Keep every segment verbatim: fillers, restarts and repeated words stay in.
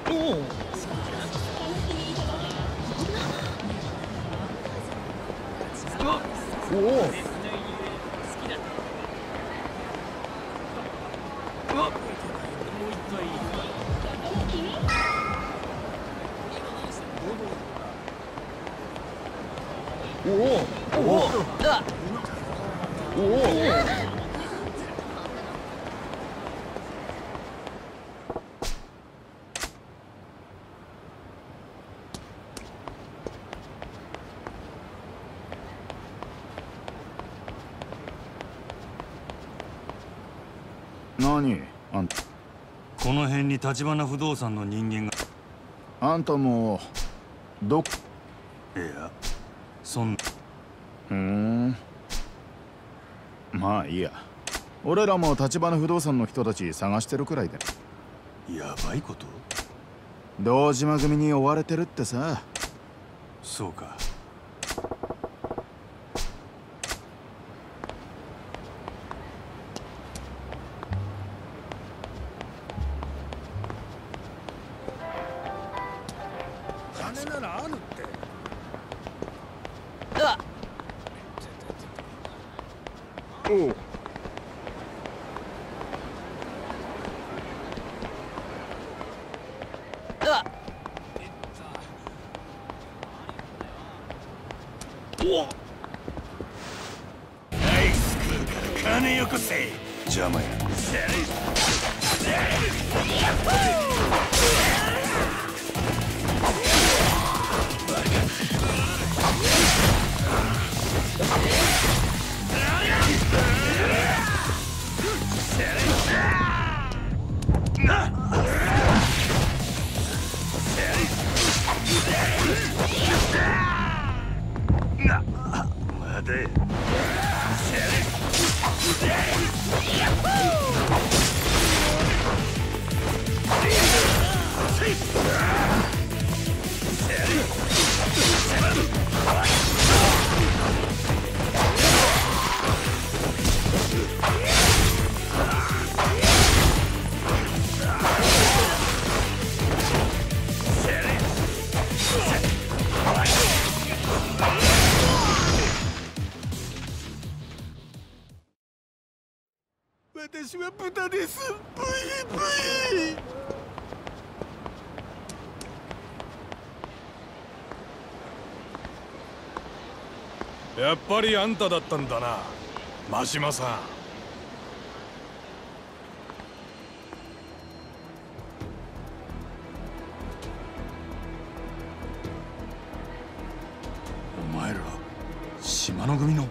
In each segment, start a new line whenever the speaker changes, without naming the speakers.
何あんた。
この辺に橘不動産の人間が。
あんたもどっ。
いやそん。
ふん、まあいいや。俺らも橘不動産の人たち探してるくらいで。
やばいこと。
堂島組に追われてるってさ。
そうか。
金ならあるって。
おう。
ナイス食うから金よこせ。
邪魔や。
まだや。私は豚です。ブイブイ。やっぱりあんただったんだな、真島さん。
お前ら島の組の。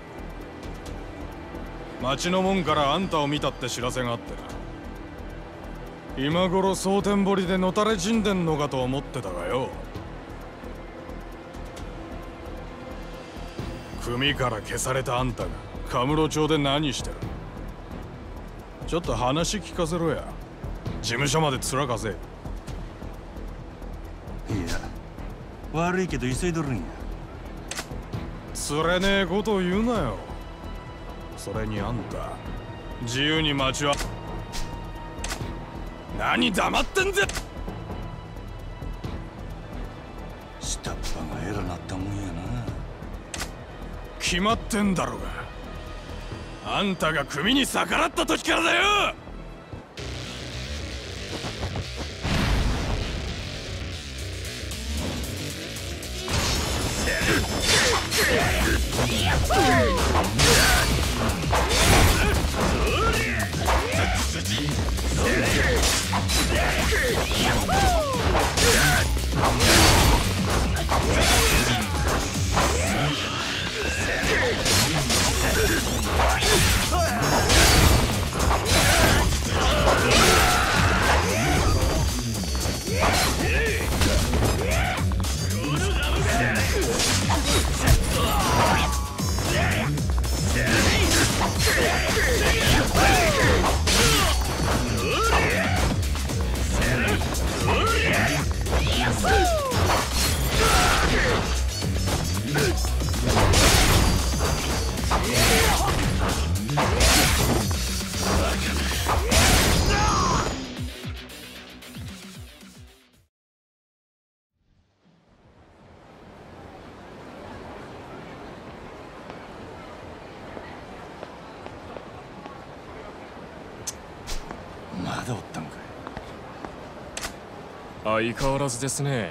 町の門からあんたを見たって知らせがあってな。今頃蒼天堀でのたれ死んでんのかと思ってたがよ。組から消されたあんたがカムロ町で何してる。ちょっと話聞かせろや。事務所まで面かせ。
いや悪いけど急いどるんや。
つれねえことを言うなよ。それにあんた自由に街は。何黙ってんぜ。
下っ端が偉なったもんやな。
決まってんだろうが。あんたが組に逆らった時からだよ。
相変わらずですね。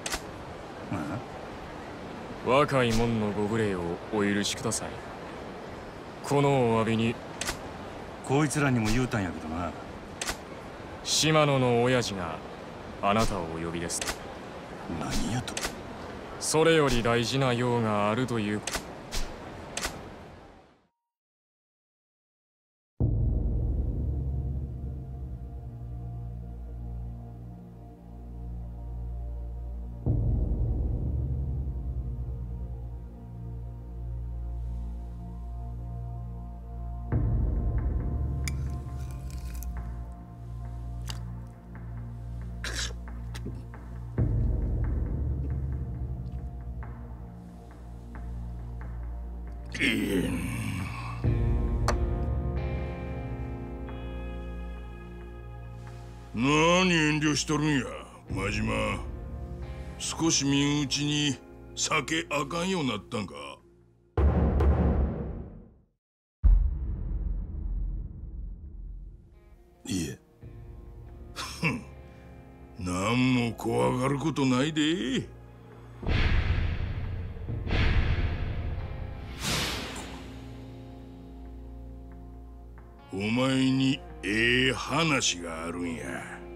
若い者のご無礼をお許しください。このお詫びに
こいつらにも言うたんやけどな。
島野の親父があなたをお呼びです。
何やと。
それより大事な用があるという。
何遠慮しとるんや、真島。少し身内に酒あかんようになったんか。
いえ。
ふん、何も怖がることないで。お前にええ話があるんや。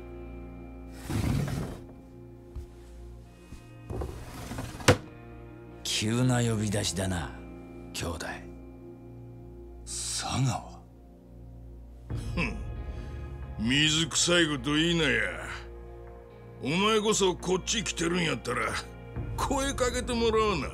急な呼び出しだな、兄弟。
佐川。
ふん、水臭いこと言いなや。お前こそこっち来てるんやったら声かけてもらうな。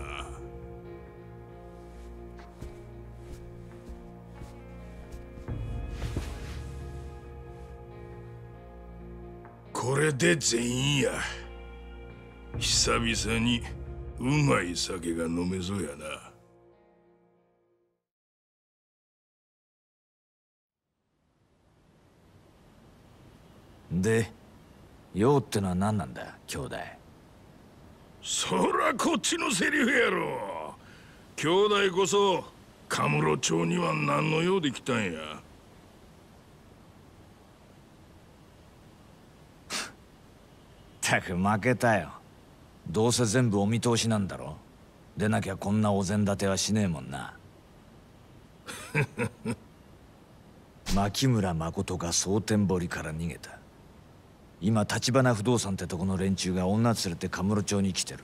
これで全員や。久々にうまい酒が飲めそうやな。
で、用ってのは何なんだ、兄弟。
そらこっちのセリフやろ。兄弟こそカムロ町には何の用で来たんや。
ったく負けたよ。どうせ全部お見通しなんだろ。でなきゃこんなお膳立てはしねえもんな。牧村誠が蒼天堀から逃げた。今橘不動産ってとこの連中が女連れてカムロ町に来てる。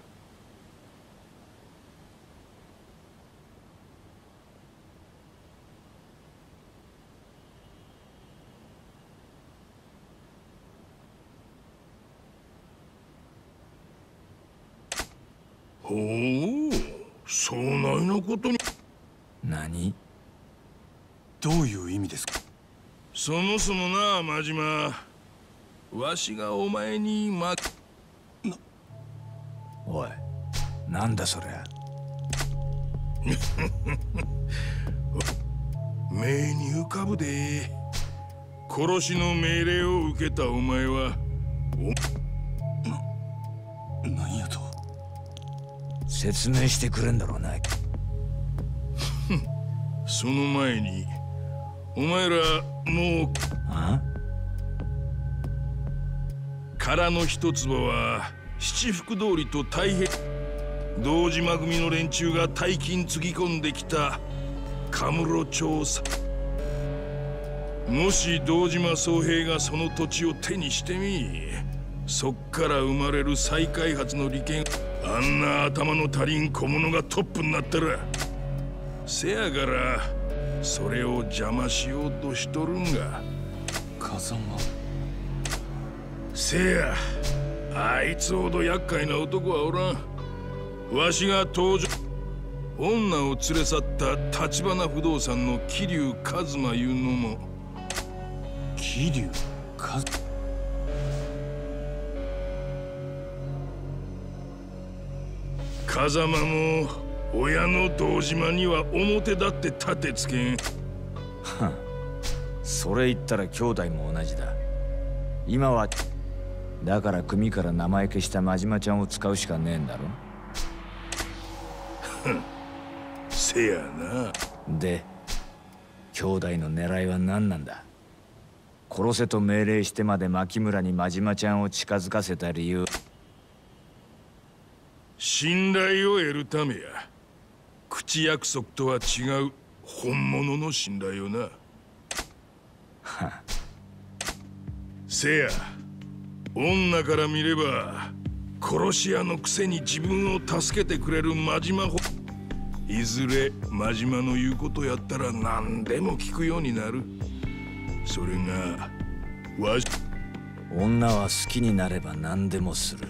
ほう、そないなことに。
何？
どういう意味ですか。
そもそもな、真島。わしがお前にま
なおい、なんだそりゃ。
目に浮かぶで。殺しの命令を受けたお前は
おな、何やと。
説明してくれんだろうな。
その前にお前らもう
あ
殻の一坪は七福通りと太平堂島組の連中が大金つぎ込んできたカムロ町さ。もし堂島宗平がその土地を手にしてみ、そっから生まれる再開発の利権、あんな頭の足りん小物がトップになったら、せやからそれを邪魔しようとしとるんが
風間。
せや、あいつほど厄介な男はおらん。わしが登場、女を連れ去った橘不動産の桐生一馬いうのも。
桐生一
風間も親の堂島には表だって立てつけん。
はん、それ言ったら兄弟も同じだ。今はだから組から名前消した真島ちゃんを使うしかねえんだろ。
せやな。
で、兄弟の狙いは何なんだ。 殺せと命令してまで牧村に真島ちゃんを近づかせた理由。
信頼を得るためや。口約束とは違う本物の信頼をな。せや、女から見れば殺し屋のくせに自分を助けてくれる真島ほいずれ真島の言うことやったら何でも聞くようになる。それがわし。
女は好きになれば何でもする。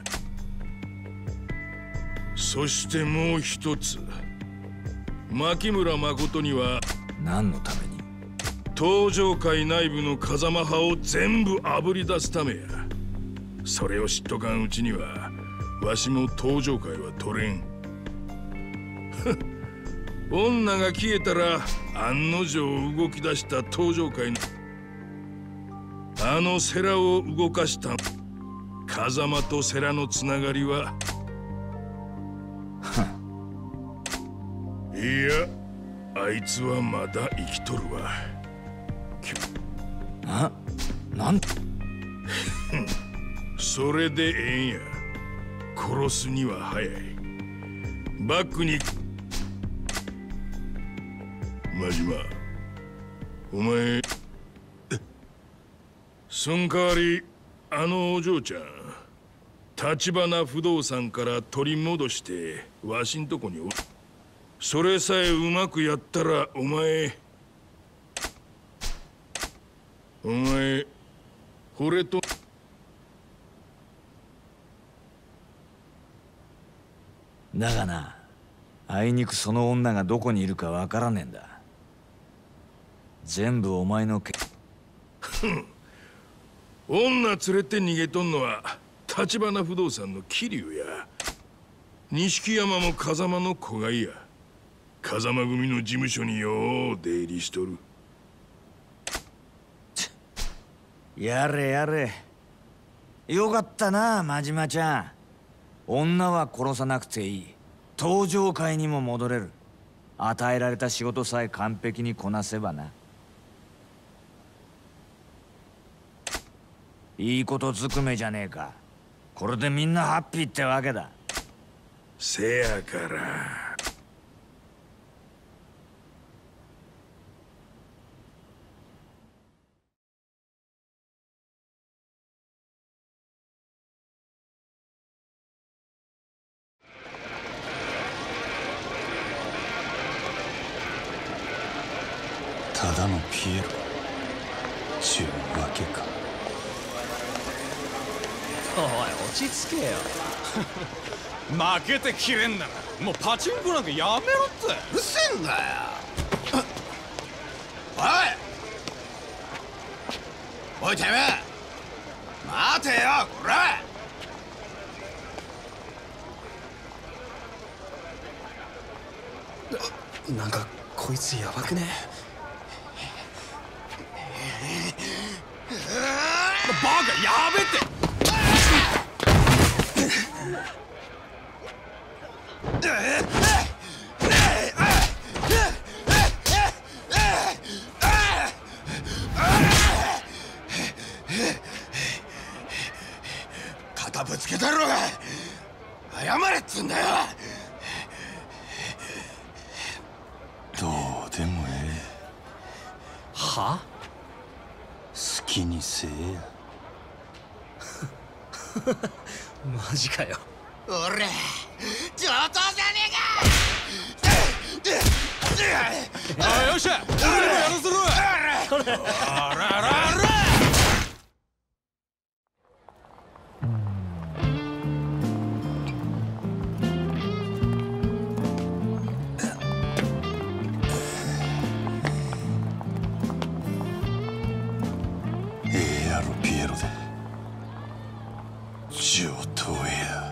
そしてもう一つ、牧村誠には
何のために？
東上界内部の風間派を全部あぶり出すためや。それを知っとかんうちにはわしも東上界は取れん。女が消えたら案の定動き出した東上界のあの世良を動かした風間と世良のつながりは。いや、あいつはまだ生きとるわ。
な、なん
それでええんや。殺すには早い。バックに真島、お前そん代わりあのお嬢ちゃん橘不動産から取り戻してわしんとこにおそれさえうまくやったらお前お前惚れと
だがな、あいにくその女がどこにいるかわからねえんだ。全部お前のけ
女連れて逃げとんのは橘不動産の桐生や。錦山も風間の子飼いや。風間組の事務所によう出入りしとる。
やれやれ、よかったな真島ちゃん。女は殺さなくていい。東上界にも戻れる。与えられた仕事さえ完璧にこなせばな。いいことずくめじゃねえか。これでみんなハッピーってわけだ。
せやから
ただのピエロちゅうわけか。
おい、落ち着けよ。
負けてきれんならもうパチンコなんかやめろって。
うるせえんだよ。おいおいてめえ待てよこら。
なんかこいつやばくね？
バカやべって。
肩ぶつけたろうが謝れっつんだよ。どうでもええ。
は？
好きにせえや。
マジかよ。
俺上等じゃねえか。
あ、よっしゃ、俺にもやらせろ。あらあらあら。
ええやろピエロで上等や。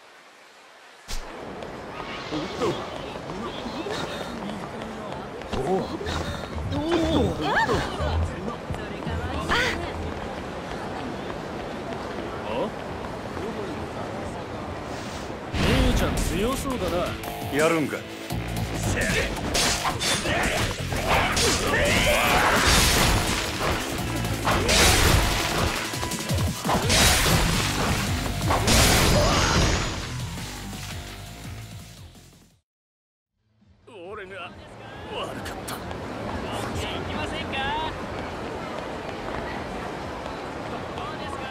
お
強そうだな。
やるんか。
俺が悪かった。
行きませんか？どうですか？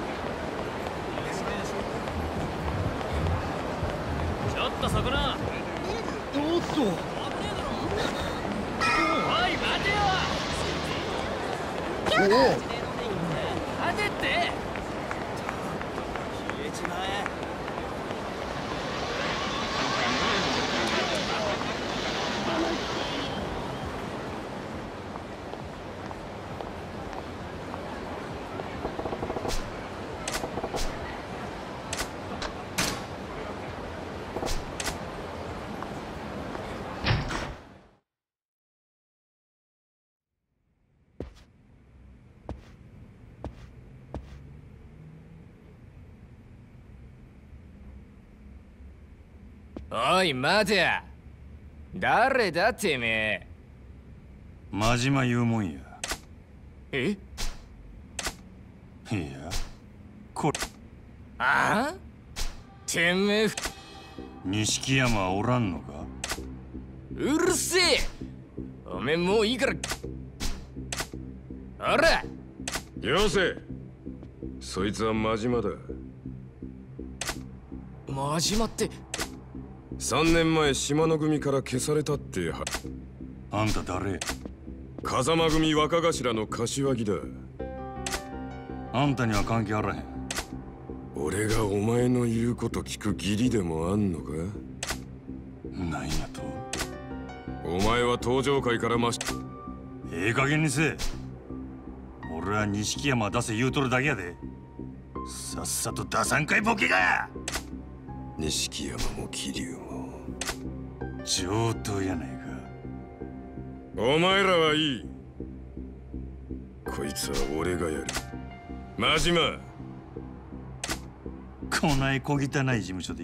ちょっとそこの。
おっと。
おい待てよ。
おお。
待てって。消えちまえ。
おい待てや。誰だてめえ。
真島言うもんや。
え？
いや、これ
ああ？てめえ
錦山はおらんのか。
うるせえ。おめえもういいから。ほら
よせ。そいつは真島だ。
真島って
さんねんまえ島の組から消されたっては。
あんた誰？
風間組若頭の柏木だ。
あんたには関係あらへん。
俺がお前の言うこと聞く義理でもあんのか？
なんやと？
お前は登場界からまし。
ええ加減にせえ。俺は錦山出せ言うとるだけやで。さっさと出さんかいボケが。
錦山も桐生も
上等やないか。
お前らはいい。こいつは俺がやる。真島、
こない小汚い事務所で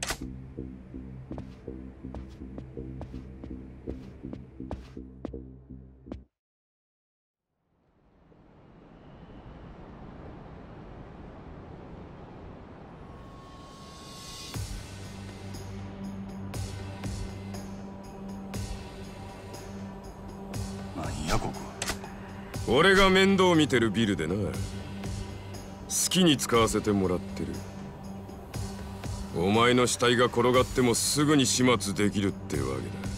なんやここ。
俺が面倒見てるビルでな。好きに使わせてもらってる。お前の死体が転がってもすぐに始末できるってわけだ。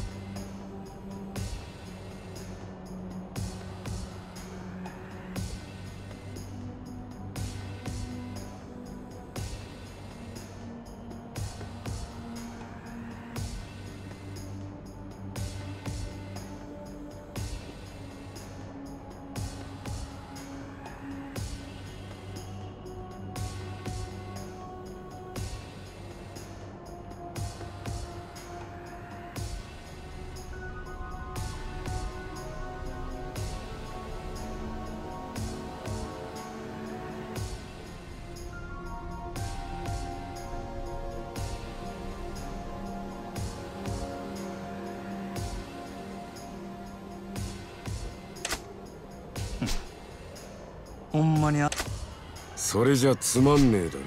ほんまにあ。
それじゃつまんねえだ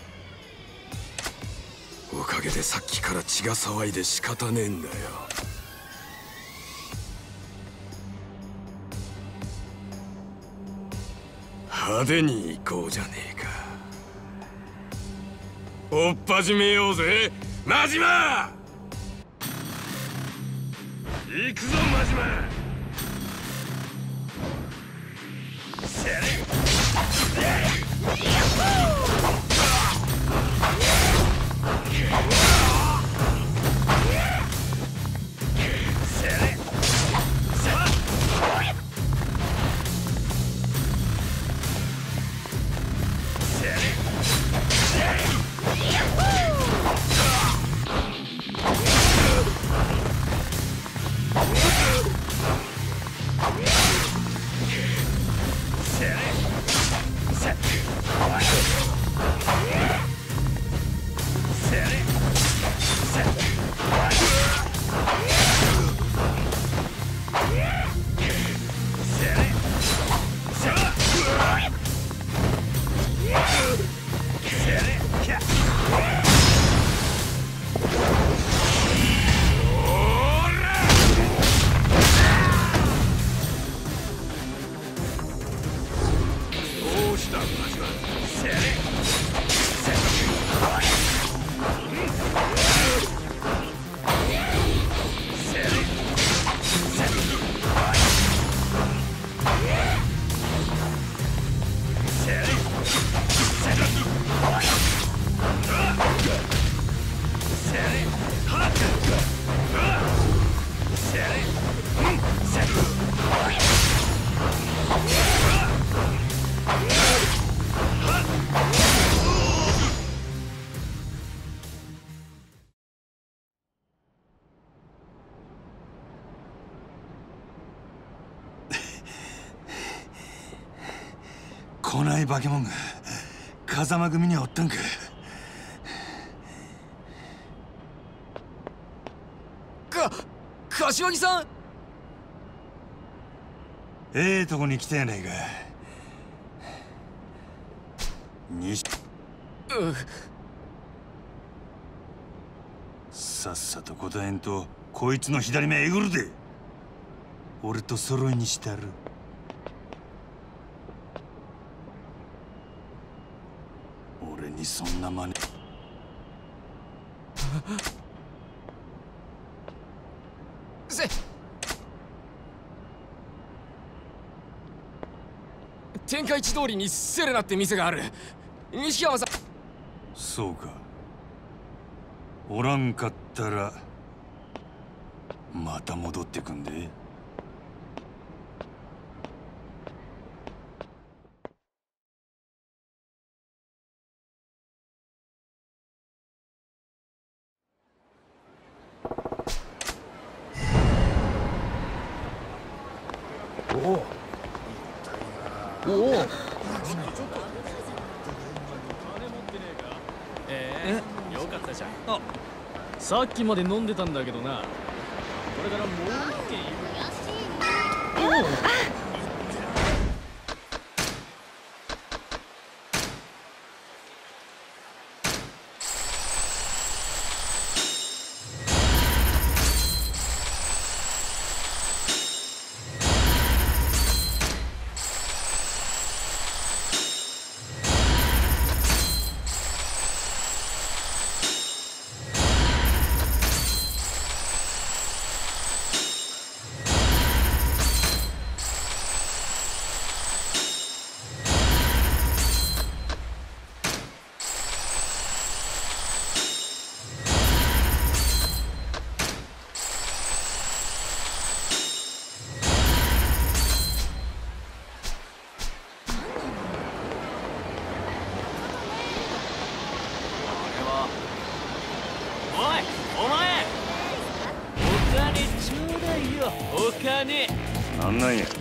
ろ。おかげでさっきから血が騒いで仕方ねえんだよ。派手に行こうじゃねえか。追っ始めようぜ真島。行くぞ真島。
来ない化け物が風間組にはおったんか。
か柏木さん。
ええとこに来たやないか。西
う
さっさと答えんとこいつの左目えぐるで。俺と揃いにしたる。俺にそんな真似。
せ天下一通りにセレナって店がある。西山さん。
そうか。おらんかったらまた戻ってくんで。
ええ、よかったじゃん。あ、さっきまで飲んでたんだけどな。これからもう一軒行く。
なんなんや。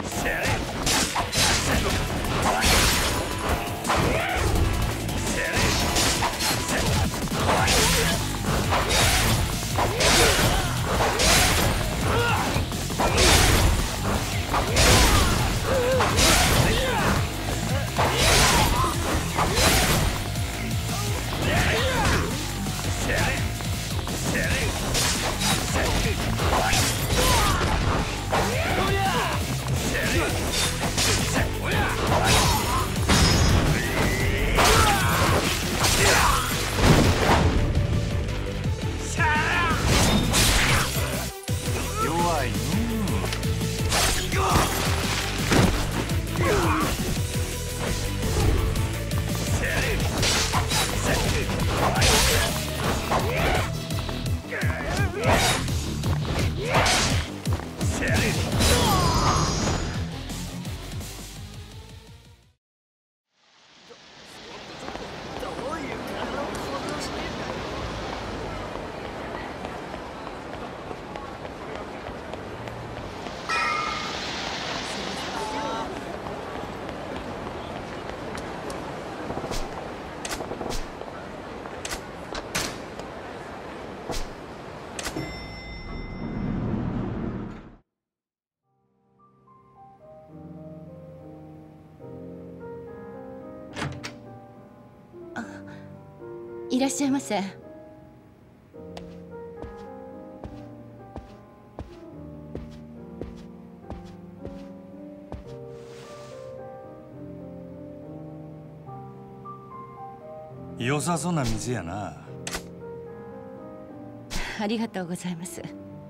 いらっしゃいませ。
良さそうな店やな。
ありがとうございます。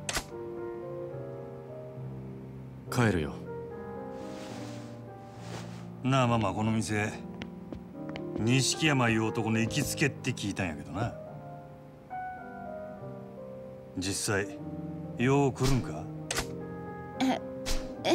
帰るよ。
なあママ、この店錦山いう男の行きつけって聞いたんやけどな。実際よう来るんか？
ええ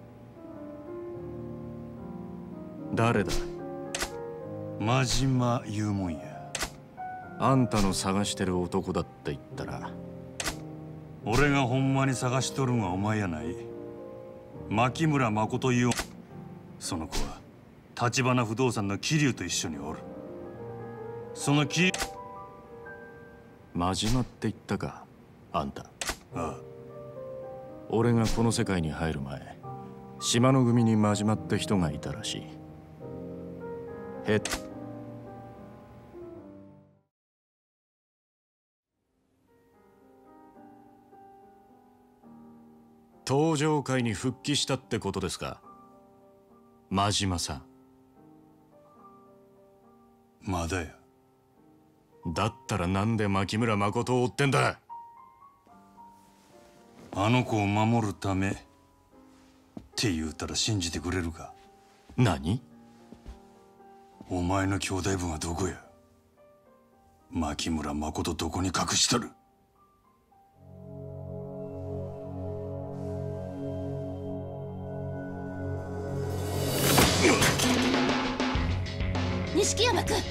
誰だ？
真島いうもんや。
あんたの探してる男だって言ったら。
俺がほんまに探しとるんはお前やない。牧村誠いうその子は橘不動産の桐生と一緒におる。その桐生
真島って言ったか、あんた。
ああ、
俺がこの世界に入る前、島の組に真島って人がいたらしい。へっ登場会に復帰したってことですか、真島さん。
まだや。
だったらなんで牧村誠を追ってんだ？
あの子を守るためって言うたら信じてくれるか？
何？
お前の兄弟分はどこや？牧村誠どこに隠しとる？
錦山君。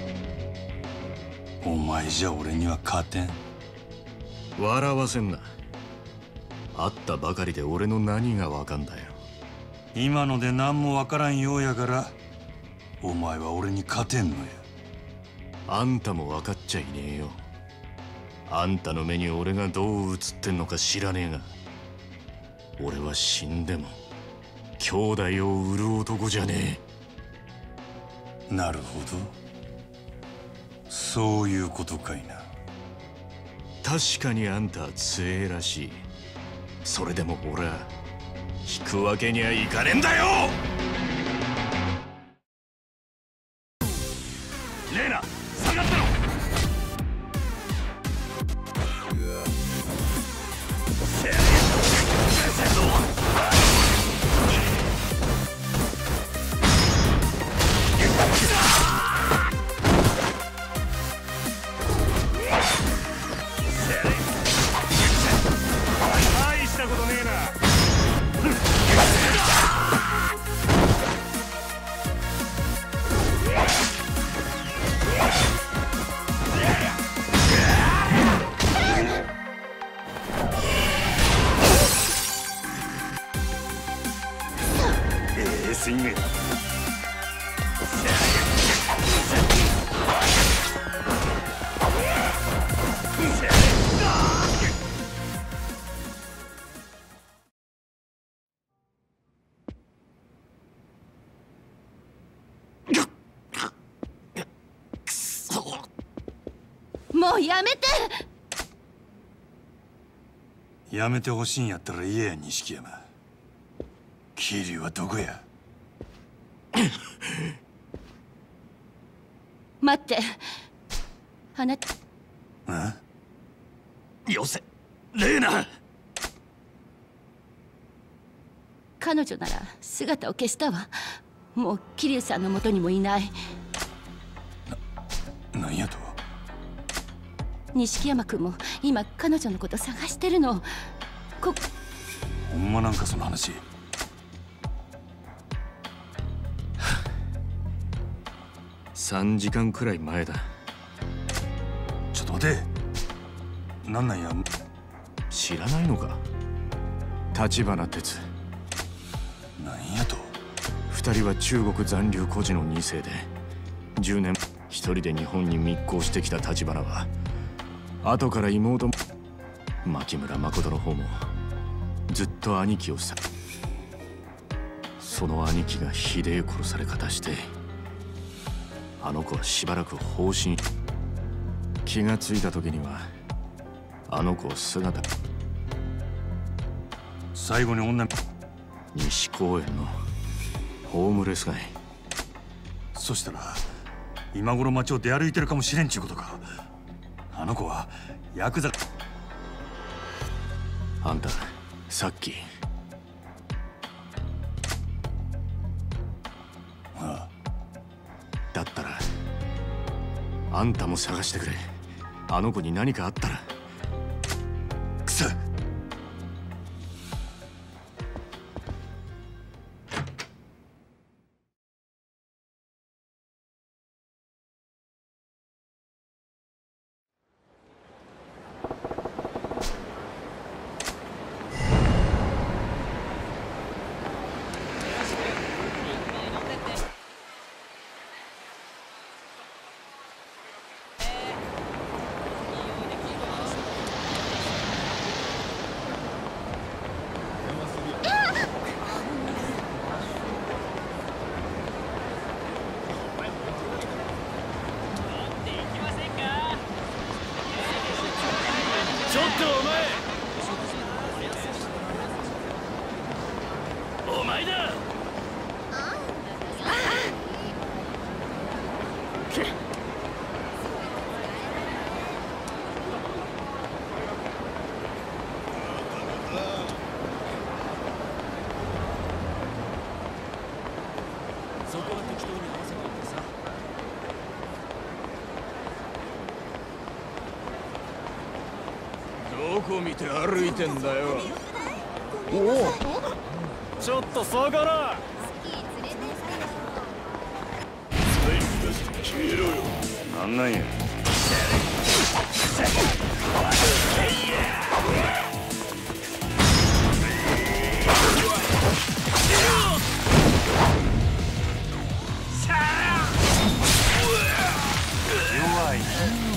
お前じゃ俺には勝てん。
笑わせんな。会ったばかりで俺の何がわかんだよ。
今ので何もわからんようやからお前は俺に勝てんのや。
あんたも分かっちゃいねえよ。あんたの目に俺がどう映ってんのか知らねえが、俺は死んでも兄弟を売る男じゃね
え。なるほど、そういうことかいな。
確かにあんたは強えらしい。それでも俺は引くわけにはいかねえんだよ。
レイナ、下がったろ。大したことねえな。ええスイング。
もうやめて。
やめてほしいんやったら言えや、錦山。桐生はどこや？
待って、あなた。
あ？
よせ、レーナ。
彼女なら姿を消したわ。もう桐生さんの元にもいない。
な、なんやと？
錦山君も今彼女のこと探してるの。こ
ほんまなんかその話。
さんじかんくらい前だ。
ちょっと待て。なんなんや？
知らないのか？橘哲。
なんやと？
二人は中国残留孤児の二世で、じゅうねん一人で日本に密航してきた橘は後から妹も牧村誠の方もずっと兄貴をさ、その兄貴がひでえ殺され方して、あの子はしばらく放心。気がついた時にはあの子姿。
最後に女。
西公園のホームレス街。
そしたら今頃街を出歩いてるかもしれんちゅうことか。あの子はヤクザ。
あんたさっき
ああ
だったらあんたも探してくれ。あの子に何かあったら。
くそ。
ちょっとお前お前だ。そこは適当に合わせといてさ。
どこ見て歩いてんだよ。
ちょっと下がら。
消えろよ。
なんなんや。弱い。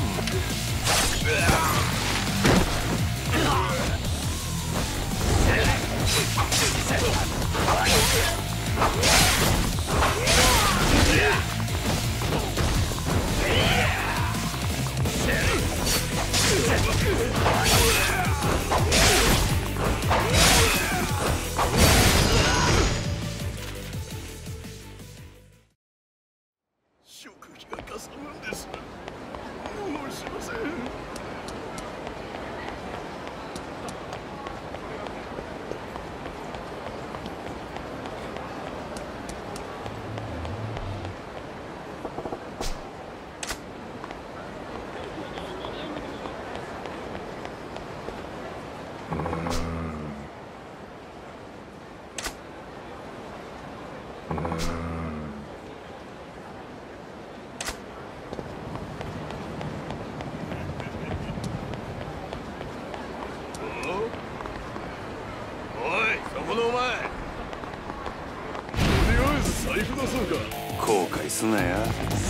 食費がかさむんです。もうしません。このお前、とりあえず財布出そうか。
後悔すなや。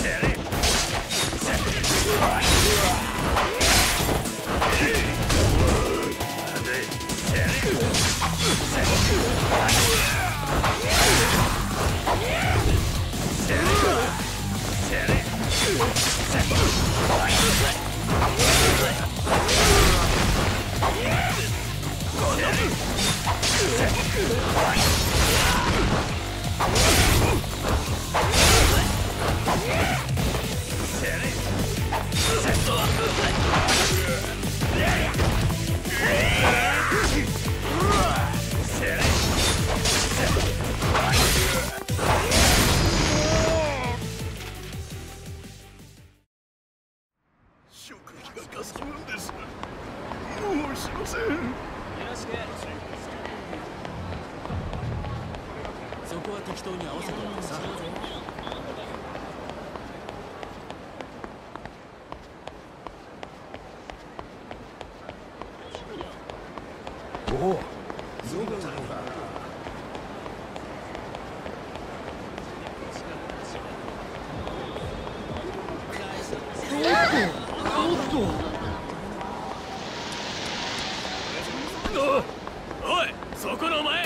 食費がかさむんです。もうしません。
よろしく。そこは適当に合わせといてさ。
おお。
おい、そこのお前。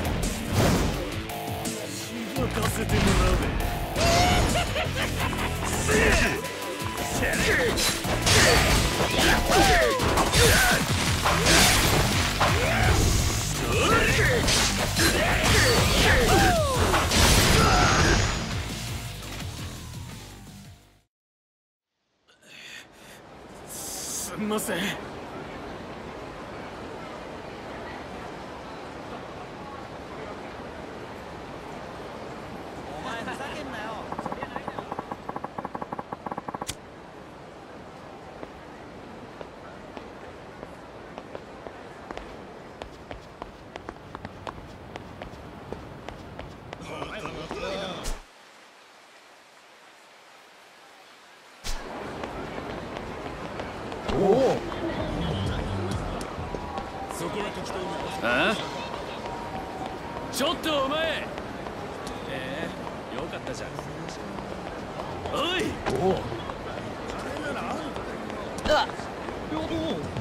しばかせてもらうぜ。
んません。ああ、ちょっとお前。ええ、よかったじゃん。おい。おお。あ。おお。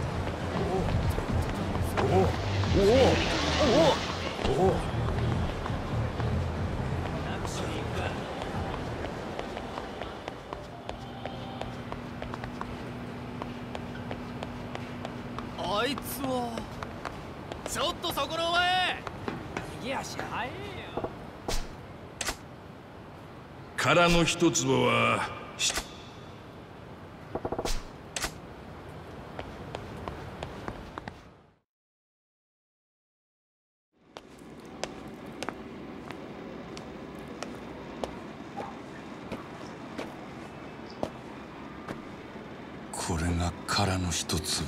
おお。おお。おお。あいつは。ちょっとそこのお前。逃げ足早えよ。
殻の一坪はこれが殻の一坪。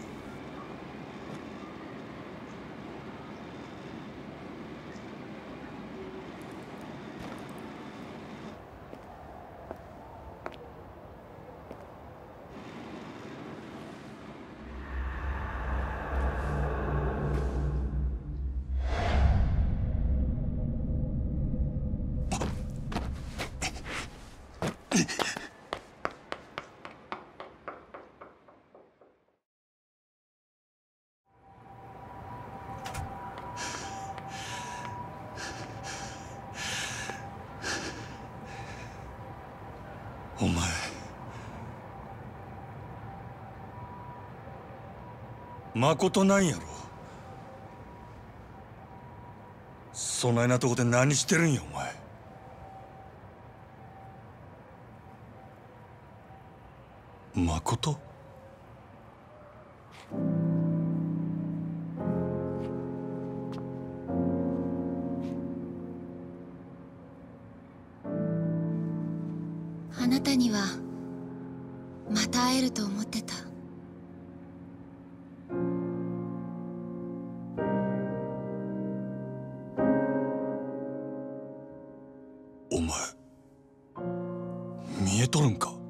お前まことなんやろ。そないなとこで何してるんやお前。まこと？
あなたにはまた会えると思ってた。
お前見えとるんか？